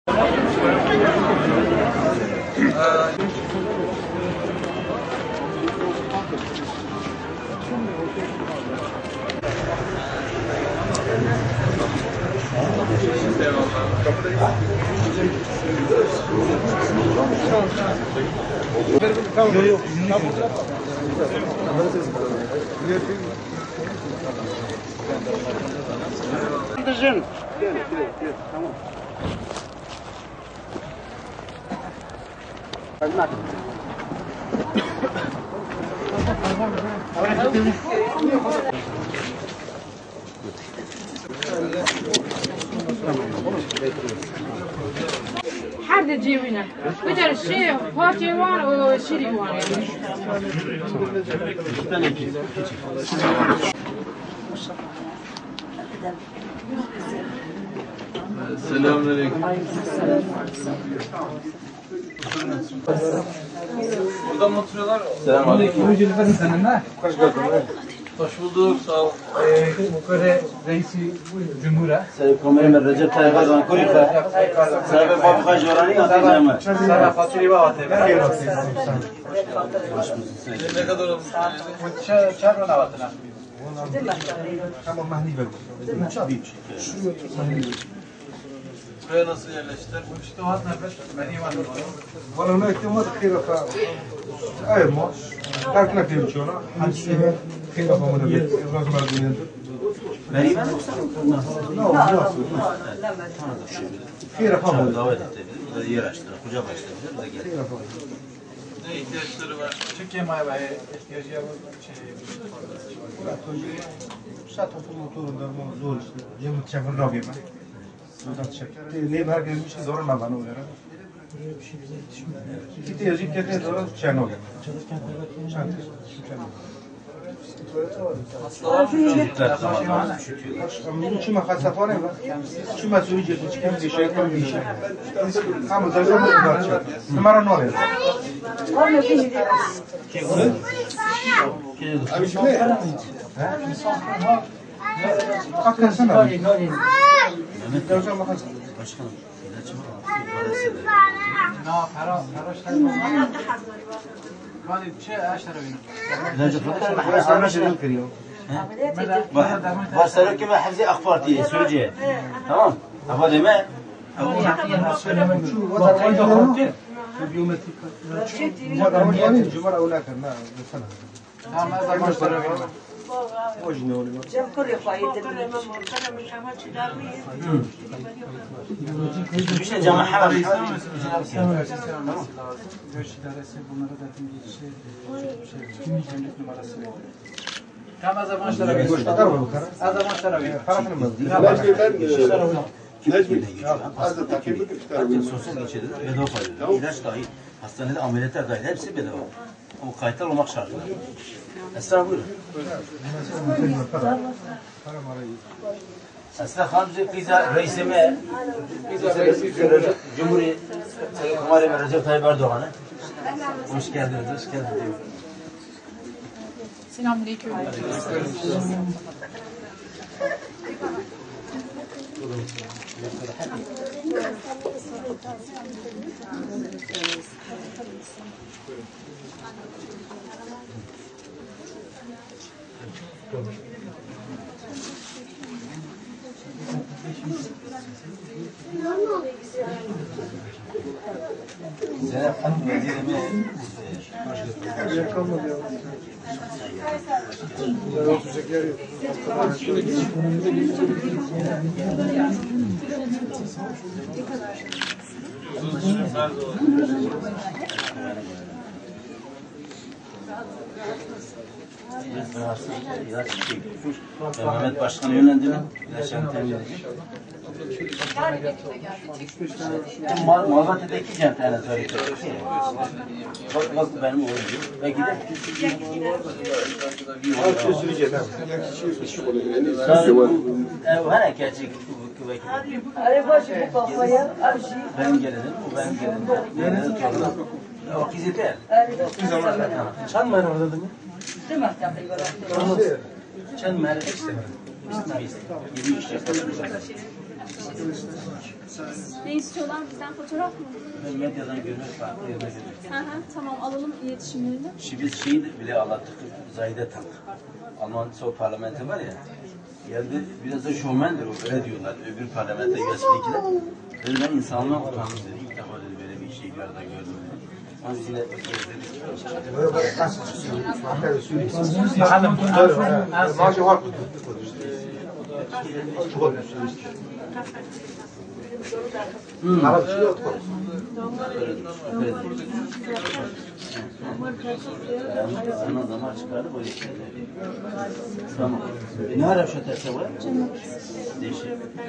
حد جيبنا وجر الشيء فاتي وان وشري وان Selamünaleyküm. Burada mı oturuyorlar? Selamünaleyküm. Hoş bulduk, sağ ol. Mukare Reisi Cumhur'a. Selamünaleyküm. Recep Tayyip Erdoğan Kurifa. Selam Fabrika Jorani atacağım. Sana faturi var atayım. Ne kadar olmuş? Çarpın avatına. Buraya nasıl yerleştiler? İşte o nefes beni var. والله ما يكتمل خير فا أي ما تركنا في مشونا حنسي خير فا من البيت الرجل الدنيا Benim خير فا من davet edebilir. Bu da yer açtırır. Kucak açtırır. Bu da gelir. خير فا Ne ihtiyaçları var? Türkiye mayvaya ihtiyacı var. ساعة في الموتور ده زول جم تشافر راقي ما سودات شكل ليه بهر كده مش زور ما بانو ولا كتير يجيب كتير زور شانو شو ما خاصة فاني ما شو ما سوي جد مش كم دي شيء كم دي شيء هم زوجة ما تقدر نمرة نوري أبي شو أكثر سنة زوجة ما خاصة Başkanım. İlaç mı? İlacı kadar mı? Hastaneye şunu kırıyor. Başları kime hafızı AK Parti'ye Suriye. Tamam. Ama deme. جمرة أولاك لا سنة جم كل فايدة Bir şey cama haber. Göç idaresi bunlara da kimlik numarası veriyor. Tam az amaçlara veriyor. Az amaçlara veriyor. Sosyal geçirdiler. Bedava paylaşıyor. İlaç dahil. Hastanede ameliyatlar dahil. Hepsi bedava. Ama kayıtlar olmak şartıyla. Esra buyurun. Esra Hanım bize reisime Cumhuriyet Kumarı Recep Tayyip Erdoğan'a hoş geldiniz, hoş geldiniz. Selamünaleyküm. Zeynep Hanım vezirime Mehmet Başkan'ı yönlendirin. İlaçlarını temin edin. Malbatı'daki centene söyleyecek. Nasıl benim oğlum? Belki de. Hani gerçek ben gelelim, o ben gelelim. O kizite. Çan mer orada değil mi? Çan mer işte. Biz 7 iş yapıyoruz. Ne istiyorlar bizden fotoğraf mı? Ben medyadan görmek farklı yerine görmek. Tamam alalım iletişimlerini. Biz şeyi bile anlattık. Zahide Tank. Alman sol parlamento var ya. Geldi biraz da şovmendir o, öyle diyorlar. Öbür parlamento gelsindekiler. Dedi ben insanlığa utandım dedi. İlk defa dedi böyle bir şey bir arada gördüm dedi. Ama biz yine gezdirdik. Sana damar çıkardı böyle şeyler. Tamam. Ne ara şu terse var? Değişik.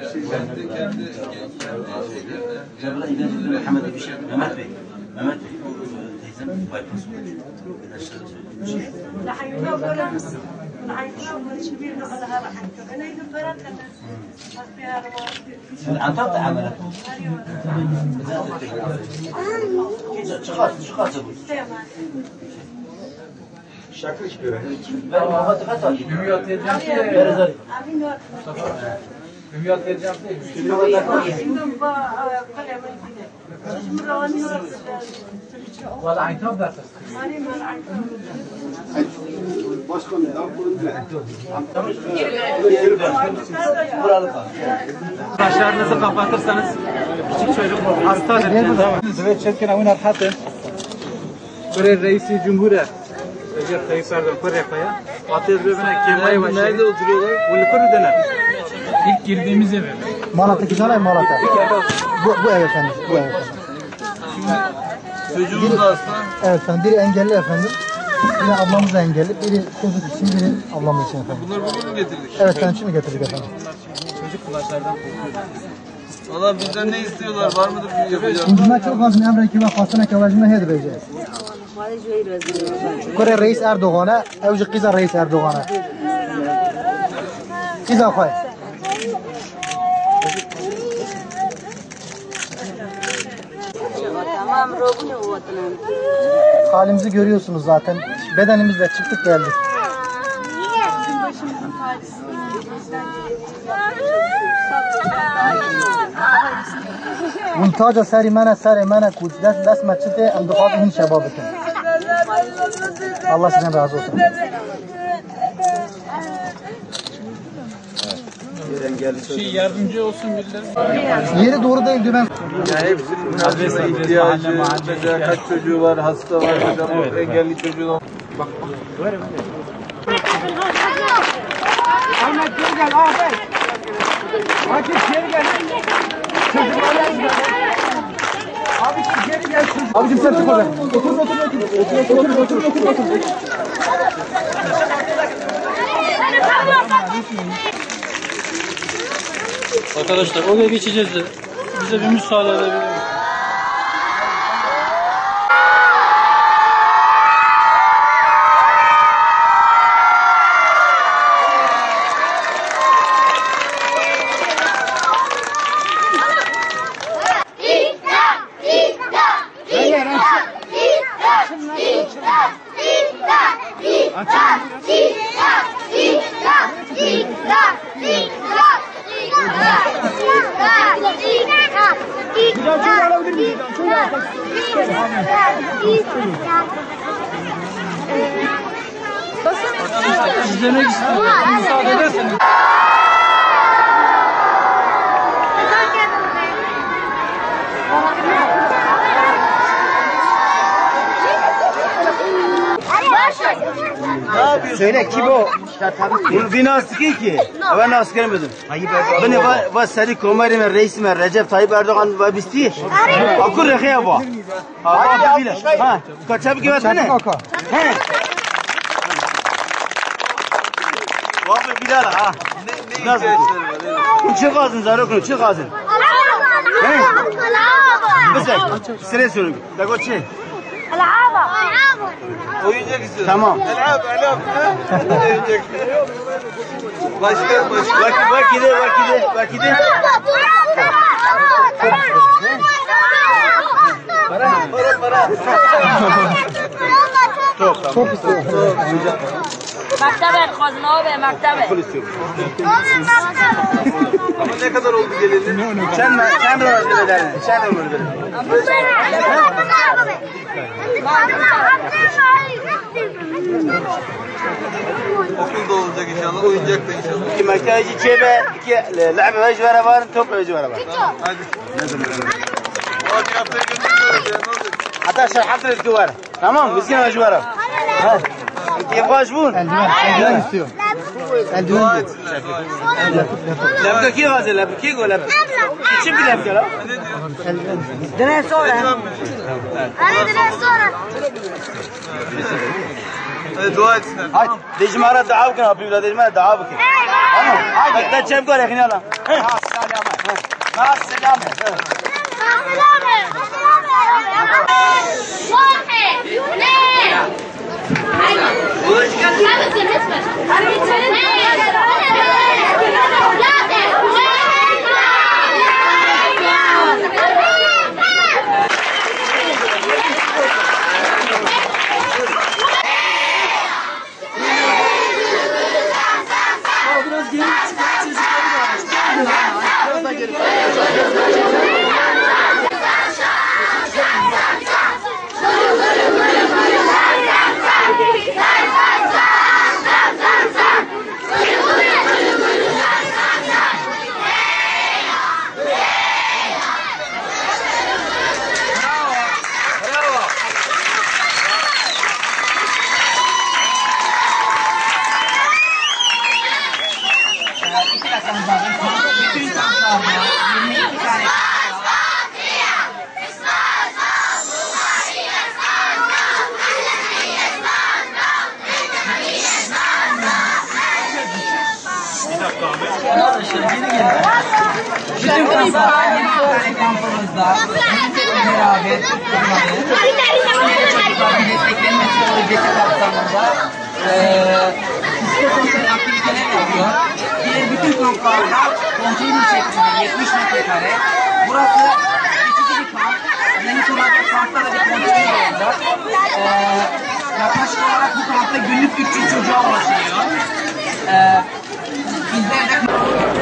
Cebra İlacı Mehmet bir şey. Mehmet Bey. Mehmet Bey. Teyzem bypass olmuş. İlaçları söyledi. العنطاق عملت çıkarsa bu. Şakır iş göre. Ben Muhammed Hasan. Ümiyat edeceğim ki. Ümiyat edeceğim ki. Valla aynı tam derses. Başlarınızı kapatırsanız küçük çocuk hasta edeceğiz. Evet, çetkine oynar hatın. Kore Reisi Cumhuriyet. Recep Tayyip Erdoğan Kore'ye. Atez bebine kemaya başladı. Nerede oturuyorlar? Ulukuru döner. İlk girdiğimiz ev. Malatya güzel ev Malatya. Bu ev efendim. Bu ev efendim. Çocuğumuz da hasta. Evet efendim. Biri engelli efendim. Biri ablamız da engelli. Biri çocuk için, biri ablamız için efendim. Bunları bugün mü getirdik? Evet efendim, şimdi getirdik efendim. Çocuk kulaçlardan korkuyor. Valla bizden ne istiyorlar? Var mıdır bir yapacağız? İncime çok az emre ki ve fasına kavacına hedi vereceğiz. Kore Reis Erdoğan'a, evci kıza Reis Erdoğan'a. Kıza koy. Halimizi görüyorsunuz zaten. Bedenimizle çıktık geldik. Bizim başımızın tacısını bizden Muntaca seri mene kuç dest meçite em duhazı hin şebabikin. Allah sizden razı olsun. Yardımcı olsun birileri. Yeri doğru değil diyor ben. Yani hepsinin adrese ihtiyacı, mesela kaç çocuğu var, hasta var, evet, engelli çocuğu var. Ahmet geri gel Ahmet. Akif geri gel. Çocuklar gel. Abi geri gel. Abicim sen çık oradan. Otur. Arkadaşlar oraya geçeceğiz de bize bir müsaade edebilir misiniz? İzlemek istiyorum. Müsaade ederseniz. Söyle kim o? Bunu asker ki. Ben asker miydim? Beni var seri komerim reisim Recep Tayyip Erdoğan ve bisti. Akıl rehiye bu. Ha bile. Ha kaçab gibi ne? He. Vallahi bilal ha. Ne ihtiyaçları var? Çık ağzın zarokunu çık ağzın. He. Mesela sıra sorun. Da koçe. Oyuncak istiyorsun. Tamam. Elhab. Oyuncak. Başka. Bak gide. Para. Çok istiyorum. Maktabe, Kozmove, maktabe. Ama ne kadar oldu geleli? Sen olur verelim. Sen olur verelim. Okulda olacak inşallah, oyuncak da inşallah. İki maktabe, çebe, iki la'be ve juvara var, top ve juvara var. Hadi. Hadi haftaya görüşürüz ya, ne olacak? Hatta şarhatır juvara. Tamam, biz yine juvara. Hadi. Yapış bun. Eldiven istiyor. Dua etsinler, dua etsinler. Labda ki gazel, labda ki go labda. İçim bir labda la. Dene sonra. Hadi dua etsinler. Hadi. Dejmara dua bakın abi, la dejmara dua bakın. Tamam. Hadi. Hatta çem ko rekhne ala. Maas selam. Bütün kamplar yeni tane kampımızda beraber çocukların desteklenmesi projesi kapsamında psikososyal aktiviteler yapıyor. Diğer bütün kamplarda konteyner şeklinde 70 metrekare. Burası geçici bir kamp. Yeni kurulacak kampta da bir konteyner olacak. Yaklaşık olarak bu kampta günlük 300 çocuğa ulaşılıyor. Bizler de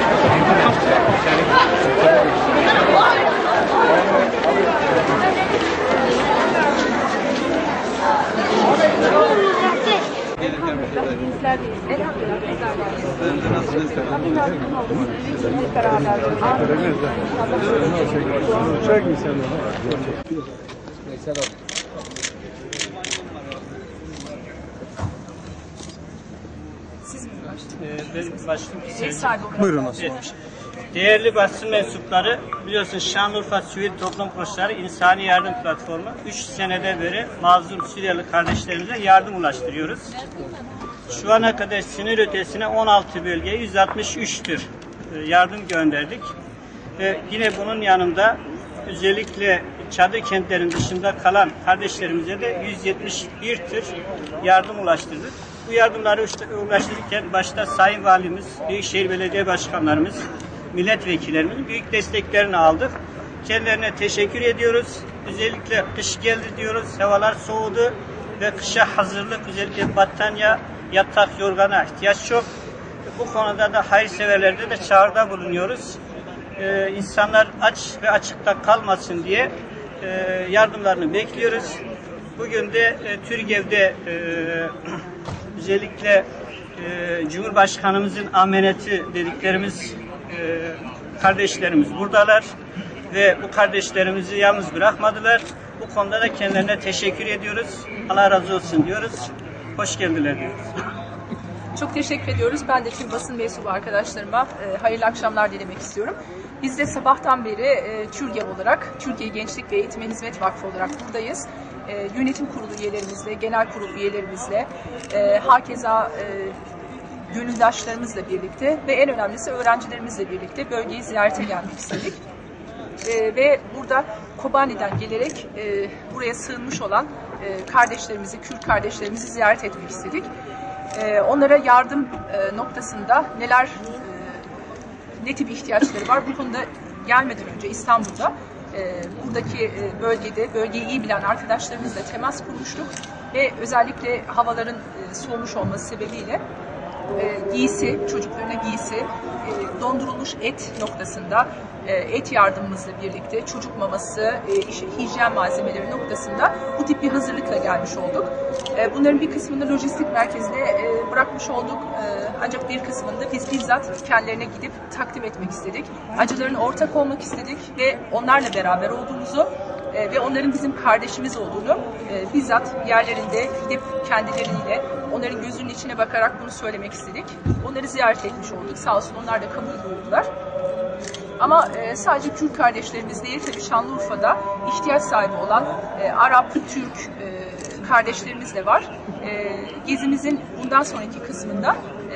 Buyurun Osman. Değerli basın mensupları, biliyorsunuz Şanlıurfa Sivil Toplum Kuruluşları İnsani Yardım Platformu 3 senede beri mazlum Suriyeli kardeşlerimize yardım ulaştırıyoruz. Şu ana kadar sınır ötesine 16 bölgeye 163 tür yardım gönderdik. Ve yine bunun yanında özellikle çadır kentlerin dışında kalan kardeşlerimize de 171 tür yardım ulaştırdık. Bu yardımları ulaştırırken başta Sayın Valimiz, Büyükşehir Belediye Başkanlarımız, milletvekillerimizin büyük desteklerini aldık. Kendilerine teşekkür ediyoruz. Özellikle kış geldi diyoruz. Havalar soğudu ve kışa hazırlık, özellikle battaniye, yatak, yorgana ihtiyaç çok. Bu konuda da hayırseverlerde de çağrıda bulunuyoruz. İnsanlar aç ve açıkta kalmasın diye yardımlarını bekliyoruz. Bugün de Türgev'de özellikle Cumhurbaşkanımızın amaneti dediklerimiz kardeşlerimiz buradalar ve bu kardeşlerimizi yalnız bırakmadılar. Bu konuda da kendilerine teşekkür ediyoruz. Allah razı olsun diyoruz. Hoş geldiler diyoruz. Çok teşekkür ediyoruz. Ben de tüm basın mensubu arkadaşlarıma hayırlı akşamlar dilemek istiyorum. Biz de sabahtan beri TÜRGEV olarak, Türkiye Gençlik ve Eğitim Hizmet Vakfı olarak buradayız. Yönetim kurulu üyelerimizle, genel kurul üyelerimizle, hakeza gönüldaşlarımızla birlikte ve en önemlisi öğrencilerimizle birlikte bölgeyi ziyarete gelmek istedik. Ve burada Kobani'den gelerek buraya sığınmış olan kardeşlerimizi, Kürt kardeşlerimizi ziyaret etmek istedik. Onlara yardım noktasında ne tip ihtiyaçları var, bu konuda gelmeden önce İstanbul'da buradaki bölgeyi iyi bilen arkadaşlarımızla temas kurmuştuk ve özellikle havaların soğumuş olması sebebiyle giysi, çocuklarına giysi, dondurulmuş et noktasında et yardımımızla birlikte çocuk maması, hijyen malzemeleri noktasında bu tip bir hazırlıkla gelmiş olduk. Bunların bir kısmını lojistik merkezine bırakmış olduk. Ancak bir kısmını da biz bizzat kendilerine gidip takdim etmek istedik. Acılarına ortak olmak istedik ve onlarla beraber olduğumuzu ve onların bizim kardeşimiz olduğunu bizzat yerlerinde gidip kendileriyle onların gözünün içine bakarak bunu söylemek istedik. Onları ziyaret etmiş olduk. Sağ olsun onlar da kabul buyurdular. Ama sadece Kürt kardeşlerimiz değil, tabii Şanlıurfa'da ihtiyaç sahibi olan Arap, Türk kardeşlerimiz de var. Gezimizin bundan sonraki kısmında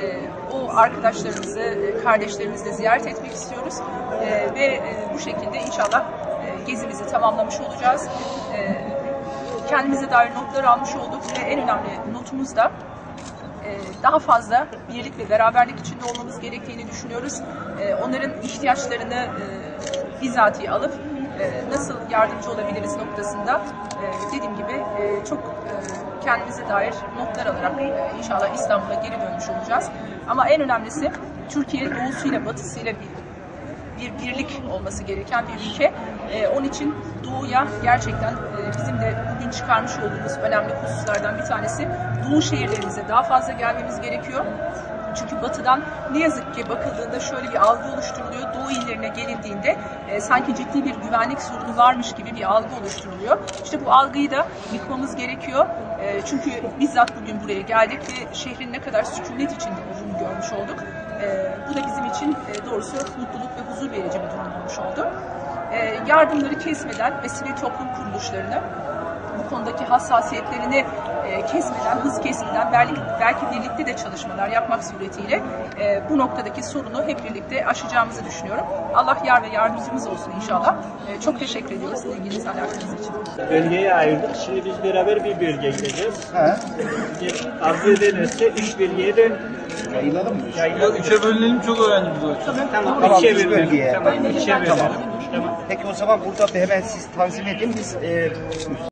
o arkadaşlarımızı, kardeşlerimizle ziyaret etmek istiyoruz. Ve bu şekilde inşallah gezimizi tamamlamış olacağız. Kendimize dair notlar almış olduk ve en önemli notumuz da daha fazla birlik ve beraberlik içinde olmamız gerektiğini düşünüyoruz. Onların ihtiyaçlarını bizatihi alıp nasıl yardımcı olabiliriz noktasında dediğim gibi çok kendimize dair notlar alarak inşallah İstanbul'a geri dönmüş olacağız. Ama en önemlisi Türkiye doğusuyla batısıyla bir birlik olması gereken bir ülke. Onun için doğuya gerçekten bizim de bugün çıkarmış olduğumuz önemli hususlardan bir tanesi doğu şehirlerimize daha fazla gelmemiz gerekiyor. Çünkü batıdan ne yazık ki bakıldığında şöyle bir algı oluşturuluyor. Doğu illerine gelindiğinde sanki ciddi bir güvenlik sorunu varmış gibi bir algı oluşturuluyor. İşte bu algıyı da yıkmamız gerekiyor. Çünkü bizzat bugün buraya geldik ve şehrin ne kadar sükunet içinde olduğunu görmüş olduk. Bu da bizim için doğrusu mutluluk ve huzur verici bir durum olmuş oldu. Yardımları kesmeden ve sivil toplum kuruluşlarını bu konudaki hassasiyetlerini kesmeden, hız kesmeden belki birlikte de çalışmalar yapmak suretiyle bu noktadaki sorunu hep birlikte aşacağımızı düşünüyorum. Allah yar ve yardımcımız olsun inşallah. Çok teşekkür ediyoruz ilginiz alakanız için. Bölgeye ayırdık. Şimdi biz beraber bir bölgeye gideceğiz. Arzu edilirse 3 bölgeye de yayılalım mı? Üçe bölünelim, çok öğrencimiz var. Tamam. Tamam, İkiye üç bölgeye. Tamam. İkiye bölelim. Tamam. Peki o zaman burada hemen siz tanzim edin. Biz